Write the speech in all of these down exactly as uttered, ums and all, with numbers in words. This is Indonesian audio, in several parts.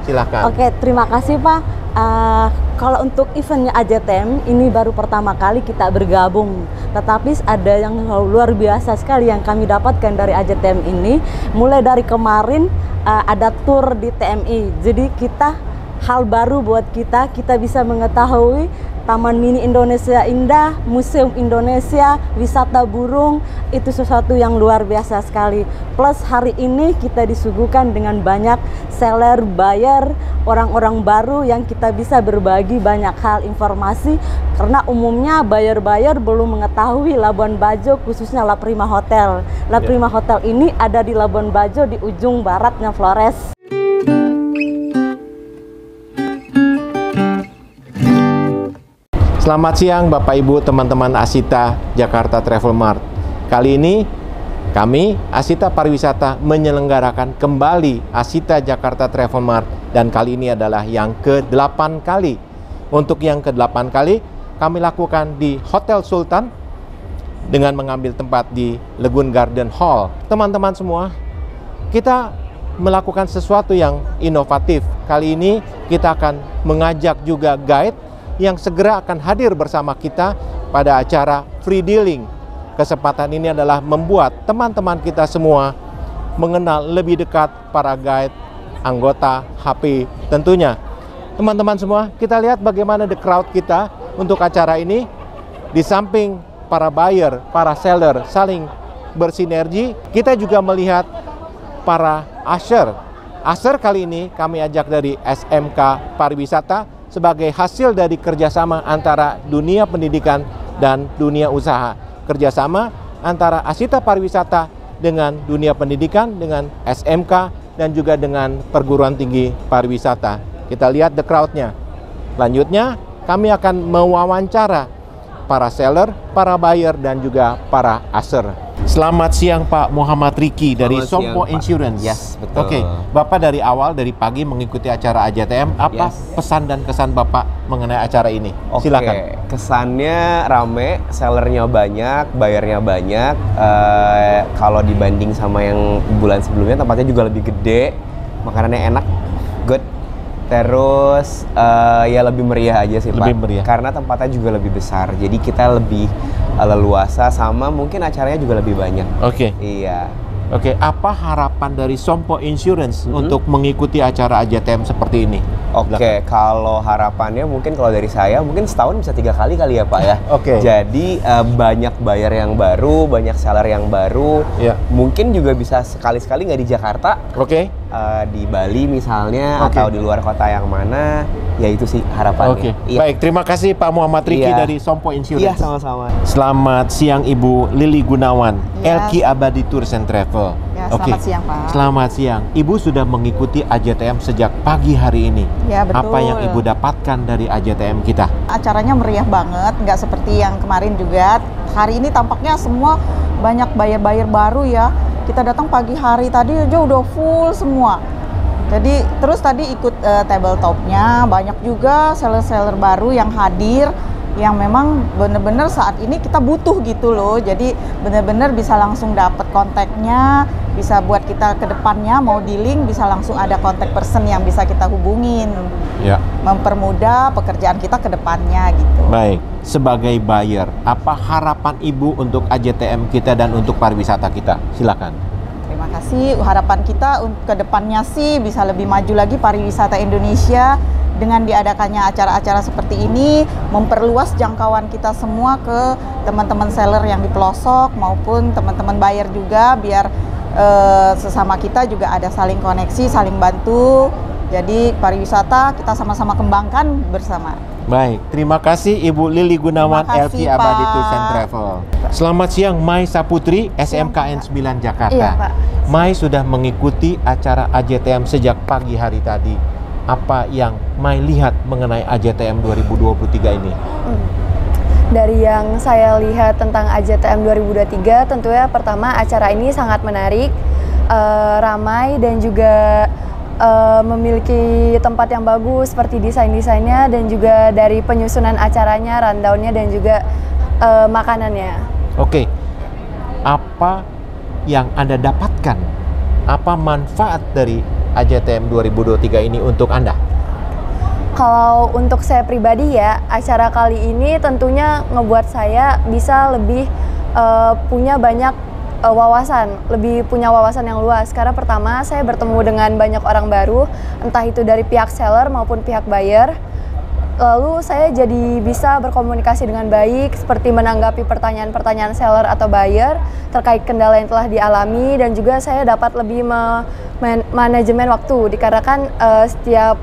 Silakan. Oke, terima kasih Pak. Uh, kalau untuk eventnya A J T M ini baru pertama kali kita bergabung, tetapi ada yang luar biasa sekali yang kami dapatkan dari A J T M ini. Mulai dari kemarin uh, ada tour di T M I, jadi kita hal baru buat kita, kita bisa mengetahui Taman Mini Indonesia Indah, Museum Indonesia, wisata burung, itu sesuatu yang luar biasa sekali. Plus hari ini kita disuguhkan dengan banyak seller, buyer, orang-orang baru yang kita bisa berbagi banyak hal informasi. Karena umumnya buyer-buyer belum mengetahui Labuan Bajo, khususnya La Prima Hotel. La Prima yeah. Hotel ini ada di Labuan Bajo di ujung baratnya Flores. Selamat siang Bapak Ibu teman-teman Asita Jakarta Travel Mart. Kali ini kami Asita Pariwisata menyelenggarakan kembali Asita Jakarta Travel Mart, dan kali ini adalah yang ke delapan kali. Untuk yang ke delapan kali kami lakukan di Hotel Sultan dengan mengambil tempat di Lagoon Garden Hall. Teman-teman semua, kita melakukan sesuatu yang inovatif. Kali ini kita akan mengajak juga guide yang segera akan hadir bersama kita pada acara free dealing. Kesempatan ini adalah membuat teman-teman kita semua mengenal lebih dekat para guide, anggota H P tentunya. Teman-teman semua, kita lihat bagaimana the crowd kita untuk acara ini. Di samping para buyer, para seller saling bersinergi, kita juga melihat para usher. Usher kali ini kami ajak dari S M K Pariwisata sebagai hasil dari kerjasama antara dunia pendidikan dan dunia usaha. Kerjasama antara Asita Pariwisata dengan dunia pendidikan, dengan S M K, dan juga dengan perguruan tinggi pariwisata. Kita lihat the crowd-nya. Lanjutnya, kami akan mewawancara para seller, para buyer, dan juga para usher. Selamat siang Pak Muhammad Riki dari Sompo siang, Insurance. Yes, betul. Oke, Bapak dari awal, dari pagi mengikuti acara A J T M. Apa yes. pesan dan kesan Bapak mengenai acara ini? Oke, silakan. Kesannya rame, sellernya banyak, bayarnya banyak. Uh, kalau dibanding sama yang bulan sebelumnya, tempatnya juga lebih gede, makanannya enak, good. Terus uh, ya lebih meriah aja sih lebih Pak, meriah. Karena tempatnya juga lebih besar, jadi kita lebih uh, leluasa, sama mungkin acaranya juga lebih banyak. Oke. Okay. Iya. Oke, okay. Apa harapan dari Sompo Insurance mm-hmm. untuk mengikuti acara A J T M seperti ini? Oke, okay. Kalau harapannya mungkin kalau dari saya mungkin setahun bisa tiga kali kali ya Pak ya. Oke. Okay. Jadi uh, banyak buyer yang baru, banyak seller yang baru. Yeah. Mungkin juga bisa sekali-sekali nggak di Jakarta. Oke. Okay. Uh, di Bali misalnya, okay. atau di luar kota yang mana, ya itu sih harapannya. Oke. Okay. Iya. Baik, terima kasih Pak Muhammad Riki yeah. dari Sompo Insurance. Iya, sama-sama. Selamat siang Ibu Lili Gunawan, yes. L Q Abadi Tours and Travel. Ya, Oke. Selamat siang Pak. Selamat siang. Ibu sudah mengikuti A J T M sejak pagi hari ini. Ya, betul. Apa yang Ibu dapatkan dari A J T M kita? Acaranya meriah banget, nggak seperti yang kemarin juga. Hari ini tampaknya semua banyak buyer-buyer baru ya. Kita datang pagi hari tadi aja udah full semua. Jadi terus tadi ikut uh, tabletopnya, banyak juga seller-seller baru yang hadir, yang memang bener-bener saat ini kita butuh gitu loh. Jadi bener-bener bisa langsung dapet kontaknya, bisa buat kita ke depannya mau dealing bisa langsung ada kontak person yang bisa kita hubungin. Ya. Mempermudah pekerjaan kita ke depannya gitu. Baik, sebagai buyer, apa harapan Ibu untuk A J T M kita dan untuk pariwisata kita? Silakan. Terima kasih. Harapan kita ke depannya sih bisa lebih maju lagi pariwisata Indonesia. Dengan diadakannya acara-acara seperti ini, memperluas jangkauan kita semua ke teman-teman seller yang di pelosok maupun teman-teman buyer juga, biar eh, sesama kita juga ada saling koneksi, saling bantu. Jadi pariwisata kita sama-sama kembangkan bersama. Baik, terima kasih Ibu Lili Gunawan, L Q Abadi Tours and Travel. Selamat siang Mai Saputri, S M K N sembilan Jakarta. Iya, Pak. Mai sudah mengikuti acara A J T M sejak pagi hari tadi. Apa yang Mai lihat mengenai A J T M dua ribu dua puluh tiga ini? Hmm. Dari yang saya lihat tentang A J T M dua ribu dua puluh tiga, tentunya pertama acara ini sangat menarik, uh, ramai dan juga uh, memiliki tempat yang bagus seperti desain-desainnya dan juga dari penyusunan acaranya, rundownnya dan juga uh, makanannya. Oke, apa yang Anda dapatkan? Apa manfaat dari A J T M dua ribu dua puluh tiga ini untuk Anda? Kalau untuk saya pribadi ya, acara kali ini tentunya ngebuat saya bisa lebih uh, punya banyak uh, wawasan, lebih punya wawasan yang luas. Karena pertama, saya bertemu dengan banyak orang baru, entah itu dari pihak seller maupun pihak buyer. Lalu saya jadi bisa berkomunikasi dengan baik, seperti menanggapi pertanyaan-pertanyaan seller atau buyer terkait kendala yang telah dialami, dan juga saya dapat lebih me man manajemen waktu, dikarenakan uh, setiap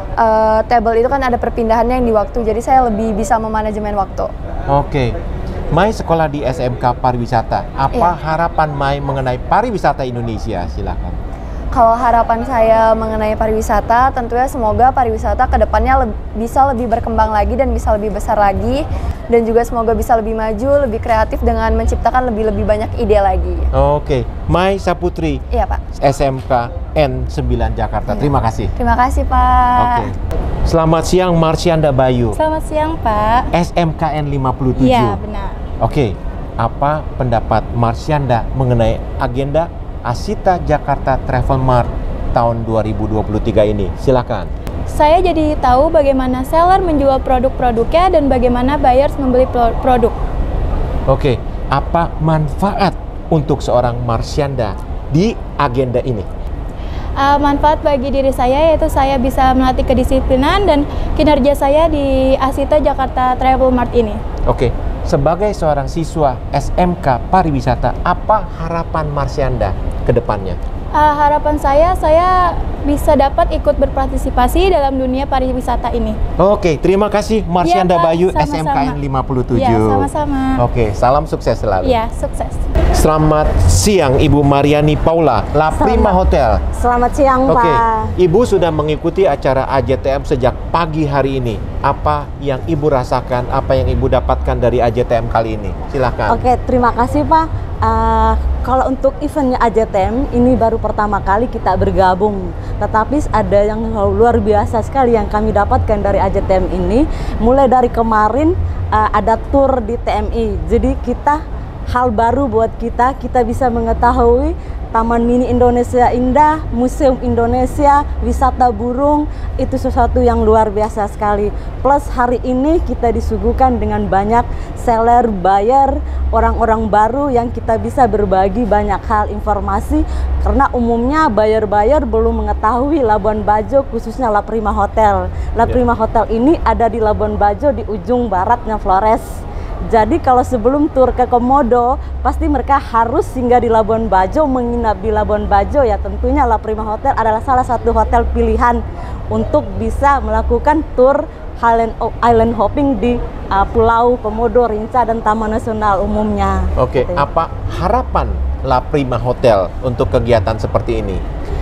uh, table itu kan ada perpindahannya yang di waktu, jadi saya lebih bisa memanajemen waktu. Oke, Mai sekolah di S M K Pariwisata, apa Iya. harapan Mai mengenai pariwisata Indonesia? Silakan. Kalau harapan saya mengenai pariwisata, tentunya semoga pariwisata ke depannya le bisa lebih berkembang lagi dan bisa lebih besar lagi, dan juga semoga bisa lebih maju, lebih kreatif dengan menciptakan lebih-lebih banyak ide lagi. Oke, Mai Saputri, Iya Pak. S M K N sembilan Jakarta. Iya. Terima kasih. Terima kasih Pak. Oke. Selamat siang Marsyanda Bayu, Selamat siang, Pak. S M K N lima puluh tujuh. Iya, benar. Oke, apa pendapat Marsyanda mengenai agenda Asita Jakarta Travel Mart tahun dua ribu dua puluh tiga ini? Silakan. Saya jadi tahu bagaimana seller menjual produk-produknya dan bagaimana buyers membeli pro- produk. Oke, apa manfaat untuk seorang Marsyanda di agenda ini? Uh, manfaat bagi diri saya yaitu saya bisa melatih kedisiplinan dan kinerja saya di Asita Jakarta Travel Mart ini. Oke, sebagai seorang siswa S M K Pariwisata, apa harapan Marsyanda ke depannya? Uh, harapan saya, saya bisa dapat ikut berpartisipasi dalam dunia pariwisata ini. Oke, terima kasih Marsyanda Iya, Pak. Bayu, Sama-sama. S M K N lima puluh tujuh. Iya, sama-sama. Oke, salam sukses selalu. Iya, sukses. Selamat siang Ibu Mariani Paula, La Prima Selamat- Hotel. Selamat siang, Oke, Pak. Ibu sudah mengikuti acara A J T M sejak pagi hari ini. Apa yang Ibu rasakan, apa yang Ibu dapatkan dari A J T M kali ini? Silakan. Oke, terima kasih Pak. Uh, kalau untuk eventnya A J T M ini baru pertama kali kita bergabung, tetapi ada yang luar biasa sekali yang kami dapatkan dari A J T M ini. Mulai dari kemarin uh, ada tour di T M I, jadi kita hal baru buat kita, kita bisa mengetahui Taman Mini Indonesia Indah, Museum Indonesia, wisata burung, itu sesuatu yang luar biasa sekali. Plus hari ini kita disuguhkan dengan banyak seller, buyer, orang-orang baru yang kita bisa berbagi banyak hal informasi, karena umumnya buyer-buyer belum mengetahui Labuan Bajo, khususnya La Prima Hotel. La Prima Hotel ini ada di Labuan Bajo di ujung baratnya Flores. Jadi kalau sebelum tur ke Komodo, pasti mereka harus singgah di Labuan Bajo, menginap di Labuan Bajo. Ya tentunya La Prima Hotel adalah salah satu hotel pilihan untuk bisa melakukan tur island, island hopping di uh, Pulau Komodo, Rinca, dan Taman Nasional umumnya. Oke, Gitu. apa harapan La Prima Hotel untuk kegiatan seperti ini?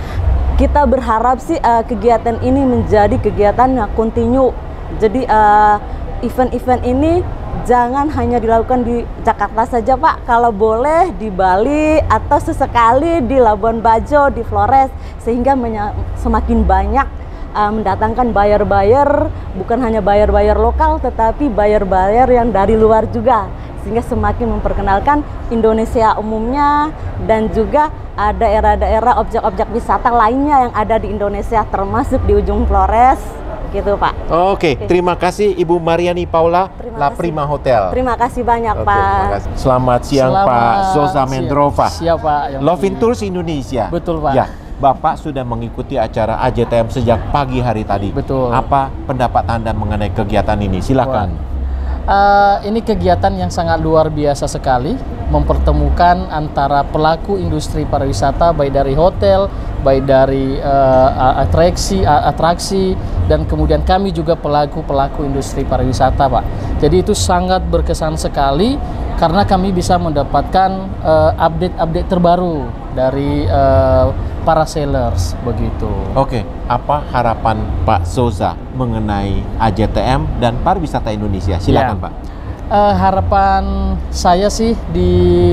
Kita berharap sih uh, kegiatan ini menjadi kegiatan yang kontinu. Jadi uh, event-event ini jangan hanya dilakukan di Jakarta saja Pak, kalau boleh di Bali atau sesekali di Labuan Bajo, di Flores, sehingga semakin banyak uh, mendatangkan buyer-buyer, bukan hanya buyer-buyer lokal tetapi buyer-buyer yang dari luar juga, sehingga semakin memperkenalkan Indonesia umumnya dan juga uh, daerah-daerah objek-objek wisata lainnya yang ada di Indonesia, termasuk di ujung Flores. Gitu Pak. Oke, Oke. terima kasih Ibu Mariani Paula, Terima La kasih. Prima Hotel. Terima kasih banyak Oke, Pak. terima kasih. Selamat siang Selamat Pak Zoza siang. Mendrova. Siap Pak. Yang Lovin mulia. Tours Indonesia. Betul, Pak. Ya, Bapak sudah mengikuti acara A J T M sejak pagi hari tadi. Betul. Apa pendapat Anda mengenai kegiatan ini? Silakan. Uh, ini kegiatan yang sangat luar biasa sekali, mempertemukan antara pelaku industri pariwisata, baik dari hotel, baik dari uh, atraksi, atraksi, dan kemudian kami juga pelaku-pelaku industri pariwisata, Pak. Jadi itu sangat berkesan sekali karena kami bisa mendapatkan uh, update-update terbaru dari uh, para sellers begitu. Oke, apa harapan Pak Zoza mengenai A J T M dan pariwisata Indonesia? Silakan Ya. Pak. Uh, harapan saya sih di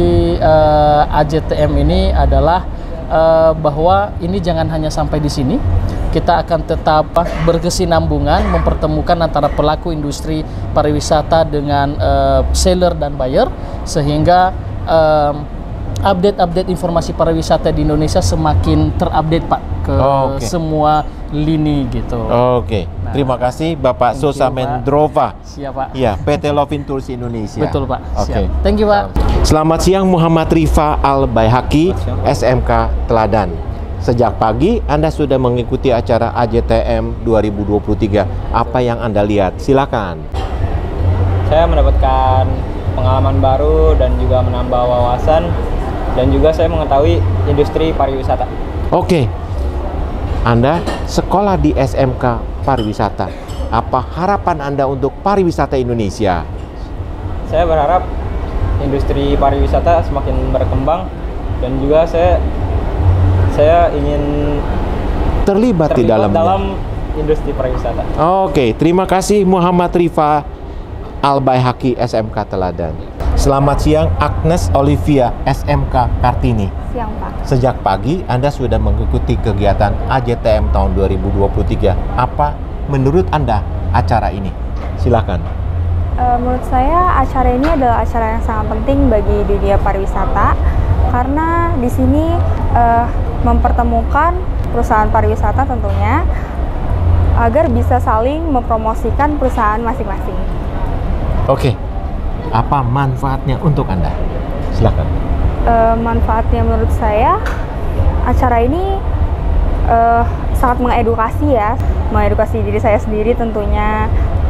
uh, A J T M ini adalah uh, bahwa ini jangan hanya sampai di sini. Kita akan tetap uh, berkesinambungan, mempertemukan antara pelaku industri pariwisata dengan uh, seller dan buyer, sehingga um, update-update informasi pariwisata di Indonesia semakin terupdate, Pak. ke Oke. semua lini gitu. Oke, Nah, terima kasih Bapak thank you, Sosa Pak. Mendrova. Siap, Pak. Ya, P T Lovin Tools Indonesia. Betul, Pak. Oke. Siap. Thank you, Pak. Selamat siang Muhammad Rifa Al Baihaqi, S M K Teladan. Sejak pagi Anda sudah mengikuti acara A J T M dua ribu dua puluh tiga. Apa yang Anda lihat? Silakan. Saya mendapatkan pengalaman baru dan juga menambah wawasan, dan juga saya mengetahui industri pariwisata. Oke. Anda sekolah di S M K Pariwisata. Apa harapan Anda untuk pariwisata Indonesia? Saya berharap industri pariwisata semakin berkembang, dan juga saya saya ingin Terlibat, di terlibat dalamnya. dalam industri pariwisata. Oke, terima kasih Muhammad Rifa Al Baihaqi, S M K Teladan. Selamat siang Agnes Olivia, S M K Kartini. Siang, Pak. Sejak pagi Anda sudah mengikuti kegiatan A J T M tahun dua ribu dua puluh tiga. Apa menurut Anda acara ini? Silakan. E, menurut saya acara ini adalah acara yang sangat penting bagi dunia pariwisata karena di sini e, mempertemukan perusahaan pariwisata tentunya agar bisa saling mempromosikan perusahaan masing-masing. Oke, apa manfaatnya untuk Anda? Silakan. E, manfaatnya menurut saya acara ini e, sangat mengedukasi ya, mengedukasi diri saya sendiri tentunya,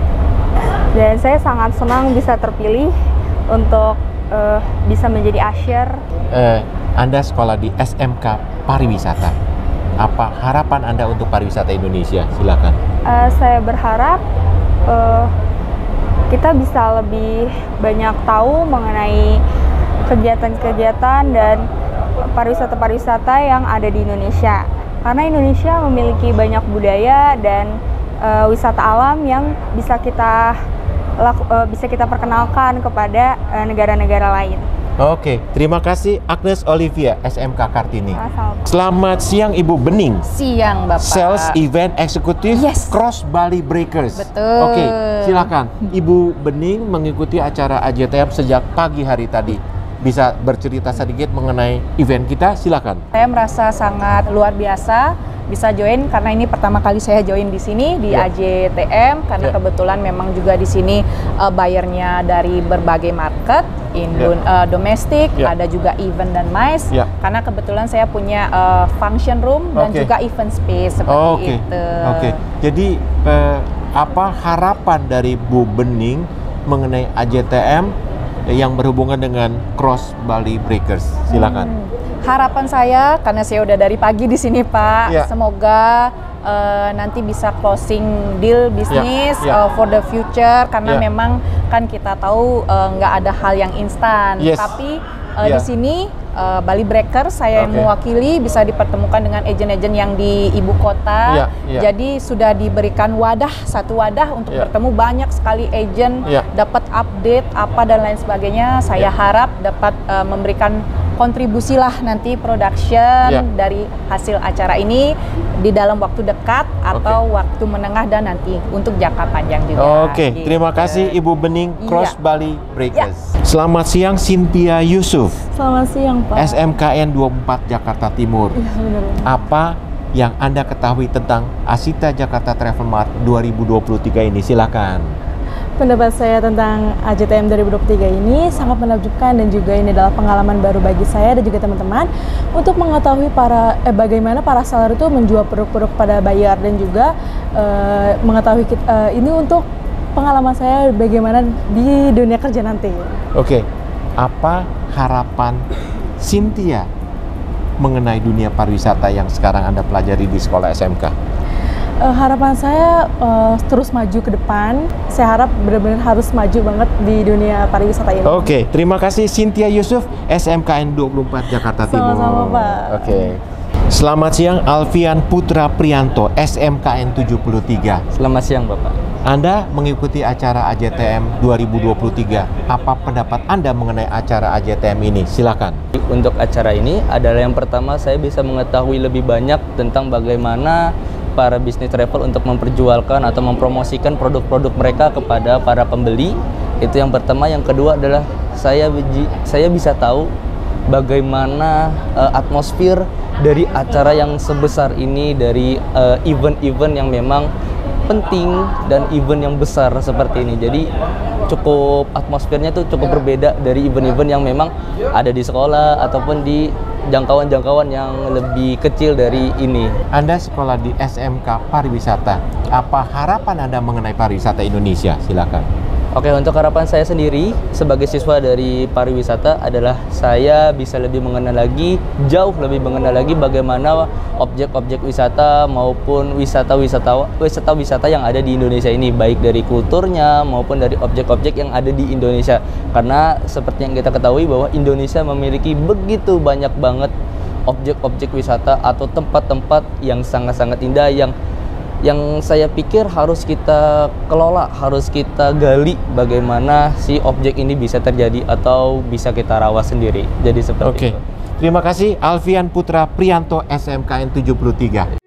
dan saya sangat senang bisa terpilih untuk e, bisa menjadi usher. Eh, Anda sekolah di S M K Pariwisata. Apa harapan Anda untuk pariwisata Indonesia? Silakan. E, saya berharap e, kita bisa lebih banyak tahu mengenai kegiatan-kegiatan dan pariwisata-pariwisata yang ada di Indonesia. Karena Indonesia memiliki banyak budaya dan uh, wisata alam yang bisa kita laku, uh, bisa kita perkenalkan kepada uh, negara-negara lain. Oke, terima kasih Agnes Olivia, S M K Kartini. Sama-sama. Selamat siang Ibu Bening. Siang, Bapak. Sales Event Executive Yes. Cross Bali Breakers. Betul. Oke, silakan. Ibu Bening mengikuti acara A J T M sejak pagi hari tadi. Bisa bercerita sedikit mengenai event kita? Silakan. Saya merasa sangat luar biasa bisa join karena ini pertama kali saya join di sini di Ya. A J T M karena Ya. kebetulan memang juga di sini uh, bayarnya dari berbagai market, Indo Ya. uh, domestik, Ya. ada juga event dan MICE. Ya. Karena kebetulan saya punya uh, function room dan Oke. juga event space seperti Oke. itu. Oke. Jadi eh, apa harapan dari Bu Bening mengenai A J T M yang berhubungan dengan Cross Bali Breakers? Silakan. Hmm. Harapan saya, karena saya udah dari pagi di sini Pak, Ya. semoga uh, nanti bisa closing deal bisnis Ya, ya. uh, for the future, karena Ya. memang kan kita tahu uh, nggak ada hal yang instan. Yes. Tapi uh, Ya. di sini uh, Bali Breakers saya yang Oke. mewakili bisa dipertemukan dengan agen-agen yang di ibu kota. Ya, ya. Jadi sudah diberikan wadah, satu wadah untuk Ya. bertemu banyak sekali agen, Ya. dapat update apa dan lain sebagainya. Saya Ya. harap dapat uh, memberikan kontribusi lah nanti production Ya. dari hasil acara ini di dalam waktu dekat atau waktu menengah dan nanti untuk jangka panjang juga. Oke, gitu. terima kasih Ibu Bening, Cross Iya. Bali Breakers. Selamat siang Cynthia Yusuf, Selamat siang, Pak. S M K N dua puluh empat Jakarta Timur. Ya, benar. Apa yang Anda ketahui tentang Asita Jakarta Travel Mart dua ribu dua puluh tiga ini? Silakan. Pendapat saya tentang A J T M dua ribu dua puluh tiga ini sangat menakjubkan, dan juga ini adalah pengalaman baru bagi saya dan juga teman-teman untuk mengetahui para eh, bagaimana para seller itu menjual produk-produk pada buyer, dan juga eh, mengetahui kita, eh, ini untuk pengalaman saya bagaimana di dunia kerja nanti. Oke, apa harapan Cynthia mengenai dunia pariwisata yang sekarang Anda pelajari di sekolah S M K? Uh, harapan saya uh, terus maju ke depan. Saya harap benar-benar harus maju banget di dunia pariwisata ini. Oke, terima kasih Cynthia Yusuf, S M K N dua puluh empat Jakarta Timur. Sama-sama, Pak. Oke. Selamat siang Alfian Putra Prianto, S M K N tujuh puluh tiga. Selamat siang, Bapak. Anda mengikuti acara A J T M dua ribu dua puluh tiga. Apa pendapat Anda mengenai acara A J T M ini? Silakan. Untuk acara ini adalah yang pertama saya bisa mengetahui lebih banyak tentang bagaimana para bisnis travel untuk memperjualkan atau mempromosikan produk-produk mereka kepada para pembeli. Itu yang pertama. Yang kedua adalah saya saya bisa tahu bagaimana uh, atmosfer dari acara yang sebesar ini, dari uh, event-event yang memang penting dan event yang besar seperti ini. Jadi cukup atmosfernya tuh cukup berbeda dari event-event yang memang ada di sekolah ataupun di jangkauan-jangkauan yang lebih kecil dari ini. Anda sekolah di S M K Pariwisata. Apa harapan Anda mengenai pariwisata Indonesia? Silakan. Oke, untuk harapan saya sendiri sebagai siswa dari pariwisata adalah saya bisa lebih mengenal lagi, jauh lebih mengenal lagi bagaimana objek-objek wisata maupun wisata-wisata wisata-wisata yang ada di Indonesia ini, baik dari kulturnya maupun dari objek-objek yang ada di Indonesia. Karena seperti yang kita ketahui bahwa Indonesia memiliki begitu banyak banget objek-objek wisata atau tempat-tempat yang sangat-sangat indah yang yang saya pikir harus kita kelola, harus kita gali bagaimana si objek ini bisa terjadi atau bisa kita rawat sendiri. Jadi seperti Oke. itu. Terima kasih Alfian Putra Priyanto S M K N tujuh puluh tiga.